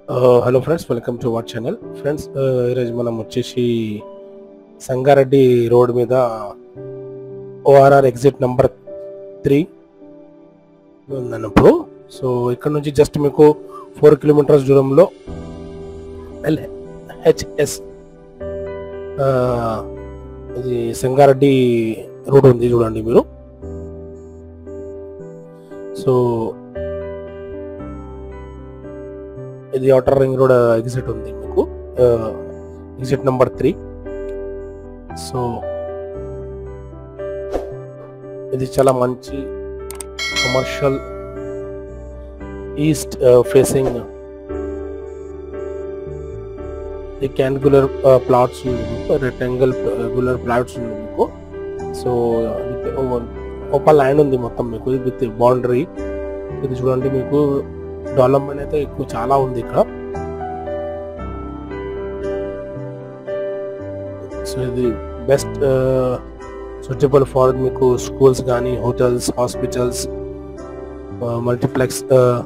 Hello friends, welcome to our channel. Friends, ఈరోజు మనం వచ్చేసి సంగారెడ్డి రోడ్ మీద ఓఆర్ఆర్ ఎగ్జిట్ నెంబర్ 3 ఉందన్నప్పుడు. సో ఇక్కడ నుంచి జస్ట్ మీకు 4 కిలోమీటర్స్ దూరంలో LHS ఇది సంగారెడ్డి రోడ్ ఉంది చూడండి మీరు. సో ఇది ఔటర్ రింగ్ రోడ్ ఎగ్జిట్ ఉంది మీకు, ఎగ్జిట్ నెంబర్ 3. సో ఇది చాలా మంచి commercial east facing rectangular plots ఉంది మీకు, రెక్టాంగులర్ ప్లాట్స్ ఉంది మీకు. సో ఓపెన్ ల్యాండ్ ఉంది మొత్తం మీకు విత్ బౌండరీ. ఇది చూడండి మీకు, డెవలప్మెంట్ అయితే ఎక్కువ చాలా ఉంది ఇక్కడ. సో ఇది బెస్ట్ సూటబుల్ ఫర్ మీకు స్కూల్స్ కానీ, హోటల్స్, హాస్పిటల్స్, మల్టీప్లెక్స్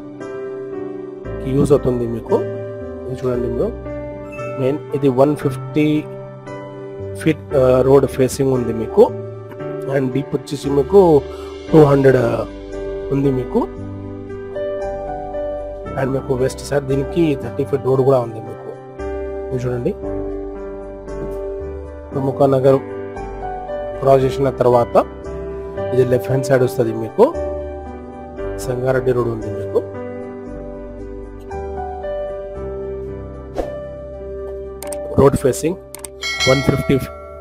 కి యూజ్ అవుతుంది మీకు. ఇది చూడండి మీరు, మెయిన్ ఇది 150 ఫీట్ రోడ్ ఫేసింగ్ ఉంది మీకు, అండ్ డీప్ వచ్చేసి మీకు 200 ఉంది మీకు. అండ్ మీకు వెస్ట్ సైడ్ దీనికి 30 ఫీట్ రోడ్ కూడా ఉంది మీకు. ఇది చూడండి, ప్రముఖ నగర్ క్రాస్ చేసిన తర్వాత ఇది లెఫ్ట్ హ్యాండ్ సైడ్ వస్తుంది మీకు, సంగారెడ్డి రోడ్ ఉంది మీకు. Road facing 150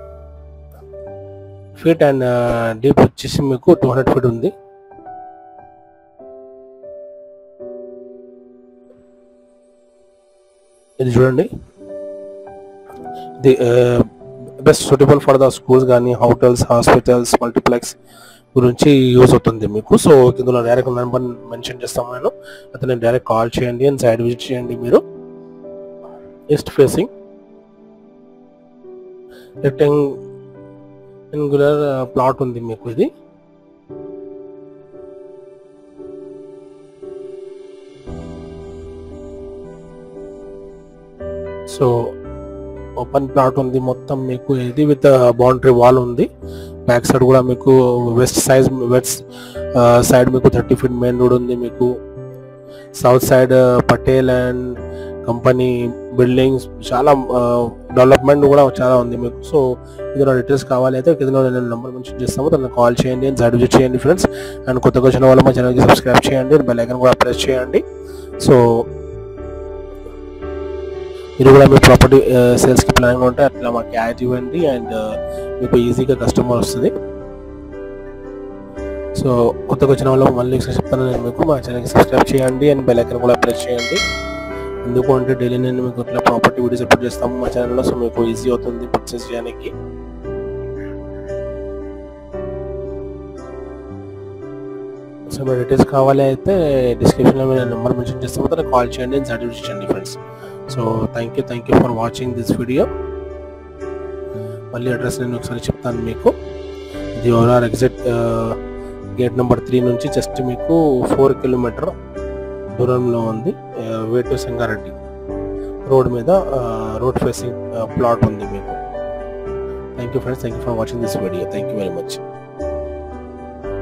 feet and deep వచ్చేసి మీకు 200 ఫీట్ ఉంది. ఇది చూడండి, the best suitable for the schools కానీ, హోటల్స్, హాస్పిటల్స్, మల్టీప్లెక్స్ గురించి యూజ్ అవుతుంది మీకు. సో ఇందులో డైరెక్ట్ నెంబర్ మెన్షన్ చేస్తాము నేను, అతను డైరెక్ట్ కాల్ చేయండి అండ్ సైడ్ విజిట్ చేయండి మీరు. ఈస్ట్ ఫేసింగ్ రెక్టాంగులర్ ప్లాట్ ఉంది మీకు. ఇది సో ఓపెన్ ప్లాట్ ఉంది మొత్తం మీకు. ఇది విత్ బౌండరీ వాల్ ఉంది. బ్యాక్ సైడ్ కూడా మీకు వెస్ట్ సైడ్ మీకు 30 ఫీట్ మెయిన్ రోడ్ ఉంది మీకు. South side Patel and company buildings, చాలా డెవలప్మెంట్ కూడా చాలా ఉంది మీకు. సో ఇందులో డీటెయిల్స్ కావాలి అయితే కింద నేను నెంబర్ మెన్షన్ చేస్తాము, తనకు కాల్ చేయండి అండ్ సైడ్ విజిట్ చేయండి ఫ్రెండ్స్. అండ్ కొత్తగా వచ్చిన వాళ్ళు మా ఛానల్కి సబ్స్క్రైబ్ చేయండి, బెల్ ఐకాన్ కూడా ప్రెస్ చేయండి. సో మీరు కూడా మీ ప్రాపర్టీ సేల్స్కి ప్లానింగ్ ఉంటే అట్లా మాకు యాడ్ ఇవ్వండి, అండ్ మీకు ఈజీగా కస్టమర్ వస్తుంది. సో కొత్తగా వచ్చిన వాళ్ళు మళ్ళీ చెప్తాను నేను మీకు, మా ఛానల్కి సబ్స్క్రైబ్ చేయండి అండ్ బెల్ ఐకాన్ కూడా ప్రెస్ చేయండి. ఎందుకు అంటే డైలీ నేను మీకు ఇట్లా ప్రాపర్టీ వీడియోస్ అప్లోడ్ చేస్తాము మా ఛానల్లో. సో మీకు ఈజీ అవుతుంది పర్చేస్ చేయడానికి. సో మీ డీటెయిల్స్ కావాలి అయితే డిస్క్రిప్షన్లో నేను నెంబర్ మెన్షన్ చేస్తాము, తనకు కాల్ చేయండి అండ్ సర్టిఫికేట్ చేయండి friends. So thank you for watching this video. మళ్ళీ అడ్రస్ నేను ఒకసారి చెప్తాను మీకు. ఇది ఓఆర్ఆర్ ఎగ్జిట్ గేట్ నెంబర్ 3 నుంచి జస్ట్ మీకు 4 కిలోమీటర్ దూరంలో ఉంది. వే టు సంగారెడ్డి రోడ్ మీద రోడ్ ఫేసింగ్ ప్లాట్ ఉంది మీకు. Thank you friends, thank you for watching this video. Thank you very much.